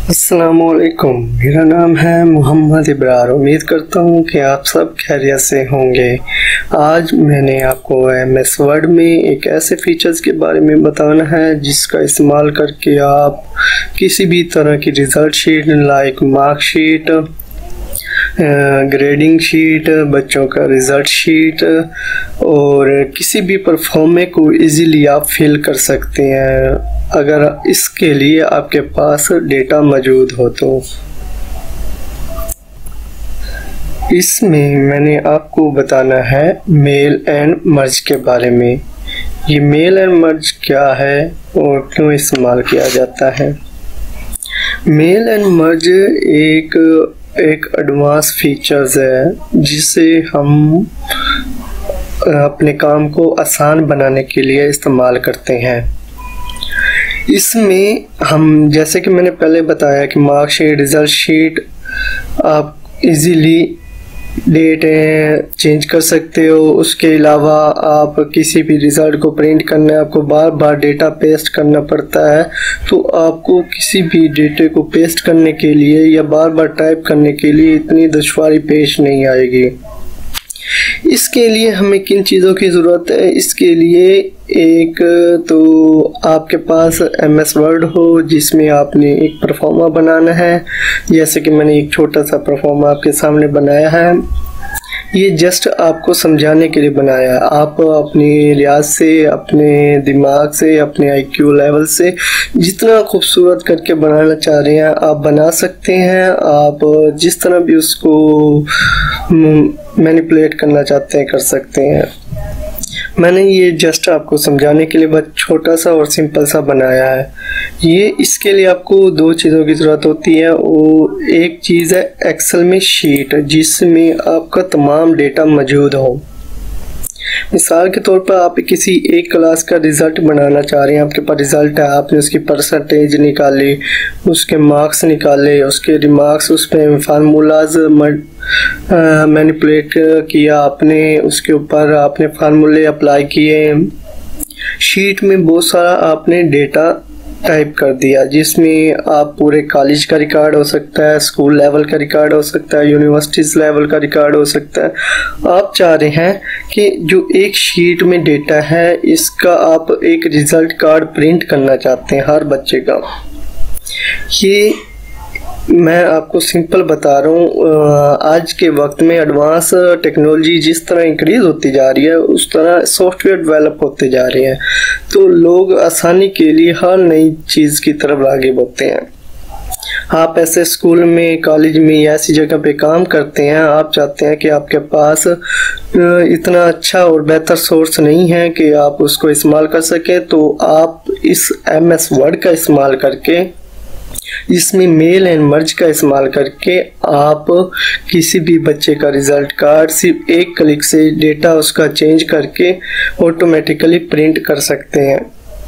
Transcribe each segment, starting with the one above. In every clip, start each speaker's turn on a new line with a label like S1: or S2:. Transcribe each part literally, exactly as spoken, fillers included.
S1: अस्सलामुअलैकुम, मेरा नाम है मोहम्मद इब्रार। उम्मीद करता हूँ कि आप सब खैरियत से होंगे। आज मैंने आपको एम एस वर्ड में एक ऐसे फीचर्स के बारे में बताना है जिसका इस्तेमाल करके आप किसी भी तरह की result sheet like marksheet, grading sheet, बच्चों का रिज़ल्ट शीट और किसी भी परफॉर्मे को इजीली आप फिल कर सकते हैं अगर इसके लिए आपके पास डेटा मौजूद हो। तो इसमें मैंने आपको बताना है मेल एंड मर्ज के बारे में। ये मेल एंड मर्ज क्या है और क्यों इस्तेमाल किया जाता है। मेल एंड मर्ज एक एक एडवांस फीचर्स है जिसे हम अपने काम को आसान बनाने के लिए इस्तेमाल करते हैं। इसमें हम जैसे कि मैंने पहले बताया कि मार्कशीट, रिज़ल्ट शीट आप इजीली डेट चेंज कर सकते हो। उसके अलावा आप किसी भी रिज़ल्ट को प्रिंट करना है, आपको बार बार डेटा पेस्ट करना पड़ता है, तो आपको किसी भी डेटे को पेस्ट करने के लिए या बार बार टाइप करने के लिए इतनी दुश्वारी पेश नहीं आएगी। इसके लिए हमें किन चीज़ों की ज़रूरत है। इसके लिए एक तो आपके पास एम एस वर्ड हो जिसमें आपने एक परफॉर्मा बनाना है। जैसे कि मैंने एक छोटा सा परफॉर्मा आपके सामने बनाया है। ये जस्ट आपको समझाने के लिए बनाया है। आप अपने लिहाज से, अपने दिमाग से, अपने आई क्यू लेवल से जितना खूबसूरत करके बनाना चाह रहे हैं आप बना सकते हैं। आप जिस तरह भी उसको मैनिपुलेट करना चाहते हैं कर सकते हैं। मैंने ये जस्ट आपको समझाने के लिए बस छोटा सा और सिंपल सा बनाया है। ये इसके लिए आपको दो चीज़ों की ज़रूरत होती है। वो एक चीज़ है एक्सेल में शीट जिसमें आपका तमाम डेटा मौजूद हो। मिसाल के तौर पर आप किसी एक क्लास का रिज़ल्ट बनाना चाह रहे हैं। आपके पास रिज़ल्ट है, आपने उसकी परसेंटेज निकाली, उसके मार्क्स निकाले, उसके रिमार्क्स, उस पर फार्मूलाज मैनिपुलेट किया आपने, उसके ऊपर आपने फार्मूले अप्लाई किए। शीट में बहुत सारा आपने डेटा टाइप कर दिया जिसमें आप पूरे कॉलेज का रिकॉर्ड हो सकता है, स्कूल लेवल का रिकॉर्ड हो सकता है, यूनिवर्सिटीज़ लेवल का रिकॉर्ड हो सकता है। आप चाह रहे हैं कि जो एक शीट में डेटा है इसका आप एक रिज़ल्ट कार्ड प्रिंट करना चाहते हैं हर बच्चे का। ये मैं आपको सिंपल बता रहा हूँ। आज के वक्त में एडवांस टेक्नोलॉजी जिस तरह इंक्रीज़ होती जा रही है उस तरह सॉफ्टवेयर डेवलप होते जा रहे हैं, तो लोग आसानी के लिए हर नई चीज़ की तरफ आगे बढ़ते हैं। आप ऐसे स्कूल में, कॉलेज में या ऐसी जगह पे काम करते हैं, आप चाहते हैं कि आपके पास इतना अच्छा और बेहतर सोर्स नहीं है कि आप उसको इस्तेमाल कर सकें, तो आप इस एम एस वर्ड का इस्तेमाल करके, इसमें मेल एंड मर्ज का इस्तेमाल करके आप किसी भी बच्चे का रिज़ल्ट कार्ड सिर्फ एक क्लिक से डेटा उसका चेंज करके ऑटोमेटिकली प्रिंट कर सकते हैं।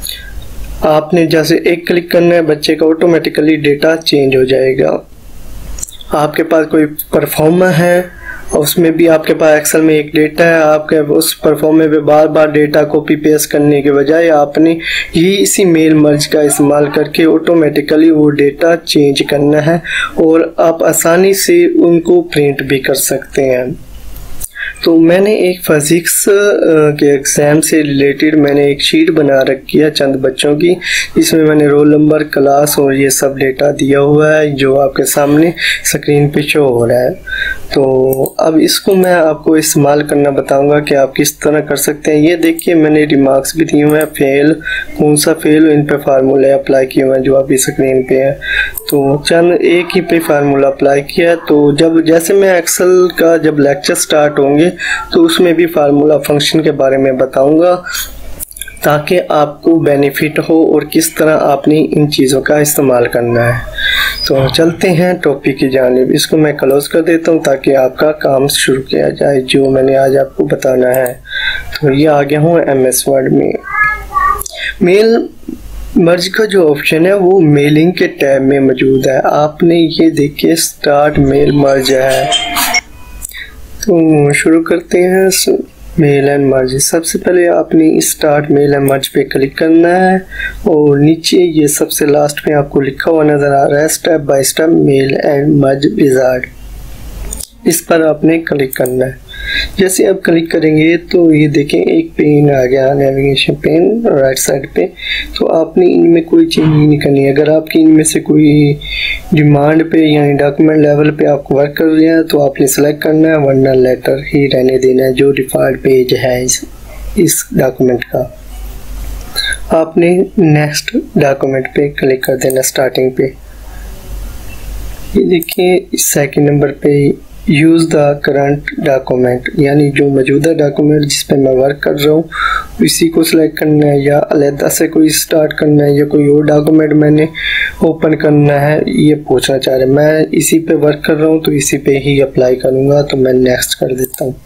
S1: आपने जैसे एक क्लिक करना है, बच्चे का ऑटोमेटिकली डेटा चेंज हो जाएगा। आपके पास कोई परफॉर्मा है, उसमें भी आपके पास एक्सेल में एक डेटा है, आपके उस परफॉर्मे पे बार बार डेटा कॉपी पेस्ट करने के बजाय आपने ये इसी मेल मर्ज का इस्तेमाल करके ऑटोमेटिकली वो डेटा चेंज करना है और आप आसानी से उनको प्रिंट भी कर सकते हैं। तो मैंने एक फिज़िक्स के एग्ज़ाम से रिलेटेड मैंने एक शीट बना रखी है चंद बच्चों की। इसमें मैंने रोल नंबर, क्लास और ये सब डेटा दिया हुआ है जो आपके सामने स्क्रीन पे शो हो रहा है। तो अब इसको मैं आपको इस्तेमाल करना बताऊंगा कि आप किस तरह कर सकते हैं। ये देखिए मैंने रिमार्क्स भी दिए हुए हैं, फेल कौन सा फेल, इन पे फार्मूले अप्लाई किए हुए हैं जो अभी स्क्रीन पे है। तो चंद एक ही पे फार्मूला अप्लाई किया। तो जब जैसे मैं एक्सेल का जब लेक्चर स्टार्ट होंगे तो उसमें भी फार्मूला फंक्शन के बारे में बताऊंगा ताकि आपको बेनिफिट हो और किस तरह आपने इन चीज़ों का इस्तेमाल करना है। तो चलते हैं टॉपिक की जानिब। इसको मैं क्लोज कर देता हूँ ताकि आपका काम शुरू किया जाए जो मैंने आज आपको बताना है। तो ये आ गया हूँ एम एस वर्ड में। मेल मर्ज का जो ऑप्शन है वो मेलिंग के टैब में मौजूद है। आपने ये देखिए स्टार्ट मेल मर्ज है। तो शुरू करते हैं। Mail and merge. सबसे पहले आपने स्टार्ट मेल एंड मर्ज पे क्लिक करना है और नीचे ये सबसे लास्ट में आपको लिखा हुआ नज़र आ रहा है step by step mail and merge wizard, इस पर आपने क्लिक करना है। जैसे आप क्लिक करेंगे तो ये देखें एक पेन आ गया, नेविगेशन पेन राइट साइड पे। तो आपने इनमें कोई चेंज नहीं करनी है। अगर आपकी इनमें से कोई डिमांड पे यानी डॉक्यूमेंट लेवल पे आपको वर्क कर रहे हैं तो आपने सेलेक्ट करना है, वरना लेटर ही रहने देना है जो डिफ़ॉल्ट पेज है इस इस डॉक्यूमेंट का। आपने नेक्स्ट डॉक्यूमेंट पे क्लिक कर देना स्टार्टिंग पे। ये देखिए सेकंड नंबर पे यूज़ द करंट डॉक्यूमेंट, यानी जो मौजूदा डॉक्यूमेंट जिस पे मैं वर्क कर रहा हूँ इसी को सिलेक्ट करना है, या अलहदा से कोई स्टार्ट करना है, या कोई और डॉक्यूमेंट मैंने ओपन करना है, ये पूछना चाह रहे हैं। मैं इसी पे वर्क कर रहा हूँ तो इसी पे ही अप्लाई करूँगा, तो मैं नेक्स्ट कर देता हूँ।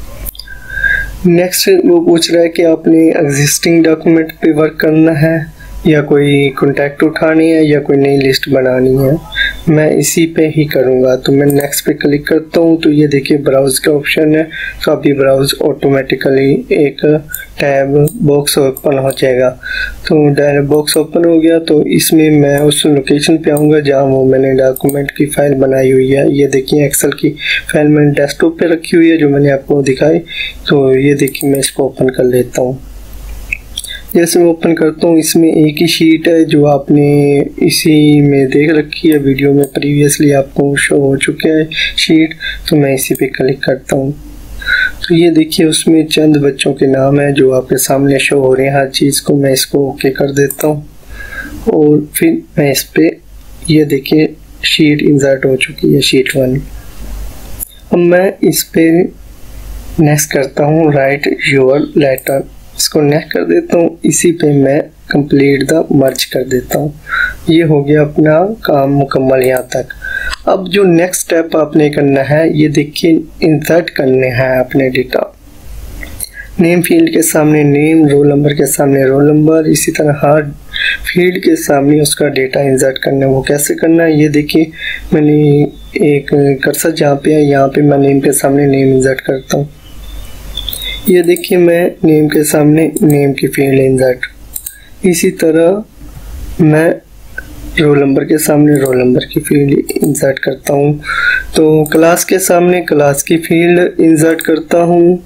S1: नेक्स्ट वो पूछ रहा है कि आपने एग्जिस्टिंग डॉक्यूमेंट पे वर्क करना है या कोई कॉन्टैक्ट उठानी है या कोई नई लिस्ट बनानी है। मैं इसी पे ही करूँगा, तो मैं नेक्स्ट पे क्लिक करता हूँ। तो ये देखिए ब्राउज का ऑप्शन है, तो अभी ब्राउज ऑटोमेटिकली एक टैब बॉक्स ओपन हो जाएगा। तो डायरेक्ट बॉक्स ओपन हो गया, तो इसमें मैं उस लोकेशन पे आऊँगा जहाँ वो मैंने डॉक्यूमेंट की फ़ाइल बनाई हुई है। ये देखिए एक्सेल की फ़ाइल मैंने डेस्कटॉप पे रखी हुई है जो मैंने आपको दिखाई। तो ये देखिए मैं इसको ओपन कर लेता हूँ। जैसे मैं ओपन करता हूँ इसमें एक ही शीट है जो आपने इसी में देख रखी है, वीडियो में प्रीवियसली आपको शो हो चुका है शीट। तो मैं इसी पे क्लिक करता हूँ। तो ये देखिए उसमें चंद बच्चों के नाम है जो आपके सामने शो हो रहे हैं हर चीज़ को। मैं इसको ओके कर देता हूँ और फिर मैं इस पे ये देखिए शीट इंसर्ट हो चुकी है, शीट वन। अब मैं इस पे नेक्स्ट करता हूँ राइट योर लेटर, इसको नेक्स्ट कर देता हूँ। इसी पे मैं कंप्लीट द मर्ज कर देता हूँ। ये हो गया अपना काम मुकम्मल यहाँ तक। अब जो नेक्स्ट स्टेप आपने करना है, ये देखिए इंसर्ट करने हैं अपने डेटा। नेम फील्ड के सामने नेम, रोल नंबर के सामने रोल नंबर, इसी तरह हर फील्ड के सामने उसका डेटा इंसर्ट करना है। वो कैसे करना है ये देखिए, मैंने एक कर्सर जहाँ पे है यहाँ पे मैं नेम के सामने नेम इंसर्ट करता हूँ। ये देखिए मैं नेम के सामने नेम की फील्ड इंसर्ट, इसी तरह मैं रोल नंबर के सामने रोल नंबर की फील्ड इंसर्ट करता हूँ। तो क्लास के सामने क्लास की फील्ड इंसर्ट करता हूँ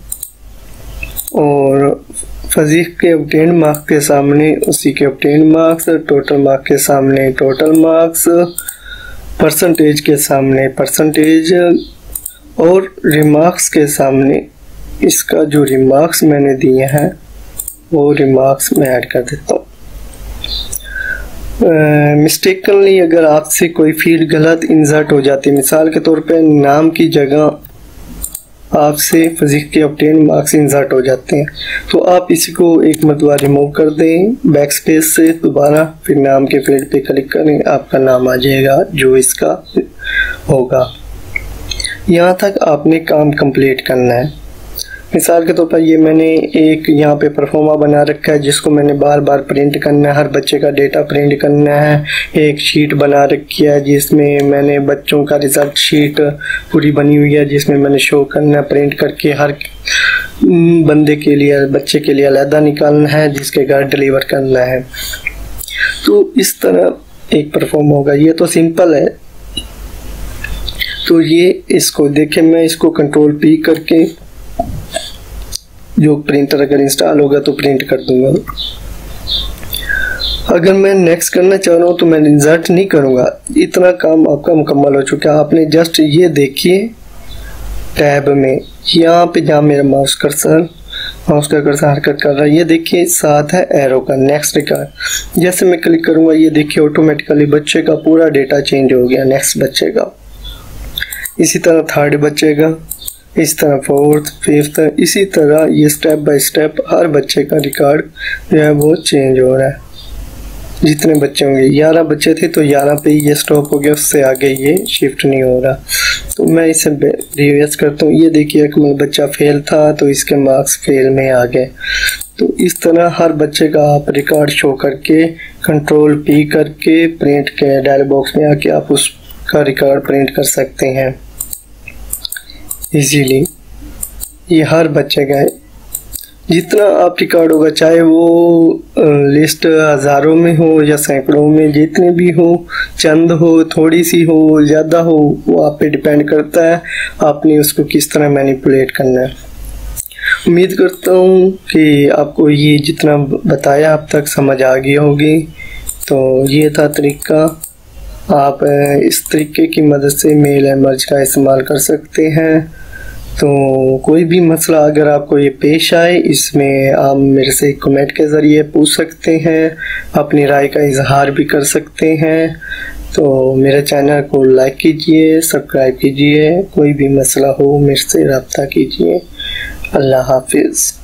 S1: और फिजिक्स के ऑब्टेन मार्क्स के सामने उसी के ऑब्टेन मार्क्स, टोटल मार्क्स के सामने टोटल मार्क्स, परसेंटेज के सामने परसेंटेज और रिमार्क्स के सामने इसका जो रिमार्क्स मैंने दिए हैं वो रिमार्क्स मैं ऐड कर देता हूँ। मिस्टेकनली अगर आपसे कोई फील्ड गलत इंसर्ट हो जाती है, मिसाल के तौर पे नाम की जगह आपसे फिजिक्स के ऑब्टेन मार्क्स इंसर्ट हो जाते हैं, तो आप इसी को एक मरतबा रिमूव कर दें बैक स्पेस से, दोबारा फिर नाम के फील्ड पे क्लिक करें, आपका नाम आ जाएगा जो इसका होगा। यहाँ तक आपने काम कंप्लीट करना है। मिसाल के तौर पर ये मैंने एक यहाँ पे परफॉर्मा बना रखा है जिसको मैंने बार बार प्रिंट करना है, हर बच्चे का डेटा प्रिंट करना है। एक शीट बना रखी है जिसमें मैंने बच्चों का रिजल्ट शीट पूरी बनी हुई है जिसमें मैंने शो करना है, प्रिंट करके हर बंदे के लिए बच्चे के लिए अलहदा निकालना है जिसके घर डिलीवर करना है। तो इस तरह एक परफॉर्म होगा। ये तो सिंपल है। तो ये इसको देखें, मैं इसको कंट्रोल पी करके जो प्रिंटर अगर इंस्टॉल होगा तो प्रिंट कर दूंगा। अगर मैं नेक्स्ट करना चाह रहा हूँ तो मैं इंसर्ट नहीं करूँगा। इतना काम आपका मुकम्मल हो चुका है। आपने जस्ट ये देखिए टैब में यहाँ पे जहाँ मेरा माउस कर्सर माउस का कर्सर हरकत कर रहा है, ये देखिए साथ है एरो का नेक्स्ट का। जैसे मैं क्लिक करूँगा ये देखिए ऑटोमेटिकली बच्चे का पूरा डेटा चेंज हो गया, नेक्स्ट बच्चे का, इसी तरह थर्ड बच्चे का, इस तरह फोर्थ फिफ्थ, इसी तरह ये स्टेप बाय स्टेप हर बच्चे का रिकॉर्ड जो है वो चेंज हो रहा है। जितने बच्चे होंगे, ग्यारह बच्चे थे तो ग्यारह पे ये स्टॉप हो गया, उससे आगे ये शिफ्ट नहीं हो रहा। तो मैं इसे रिवर्स करता हूँ। ये देखिए अकमल बच्चा फेल था तो इसके मार्क्स फेल में आ गए। तो इस तरह हर बच्चे का आप रिकॉर्ड शो करके कंट्रोल पी करके प्रिंट के डायलॉग बॉक्स में आके आप उसका रिकॉर्ड प्रिंट कर सकते हैं इजीली। ये हर बच्चे का जितना आप रिकॉर्ड होगा, चाहे वो लिस्ट हज़ारों में हो या सैकड़ों में, जितने भी हो, चंद हो, थोड़ी सी हो, ज़्यादा हो, वो आप पे डिपेंड करता है आपने उसको किस तरह मैनिपुलेट करना है। उम्मीद करता हूँ कि आपको ये जितना बताया अब तक समझ आ गई होगी। तो ये था तरीका, आप इस तरीके की मदद से मेल एमर्ज का इस्तेमाल कर सकते हैं। तो कोई भी मसला अगर आपको ये पेश आए, इसमें आप मेरे से कमेंट के ज़रिए पूछ सकते हैं, अपनी राय का इजहार भी कर सकते हैं। तो मेरे चैनल को लाइक कीजिए, सब्सक्राइब कीजिए, कोई भी मसला हो मेरे से रब्ता कीजिए। अल्लाह हाफिज़।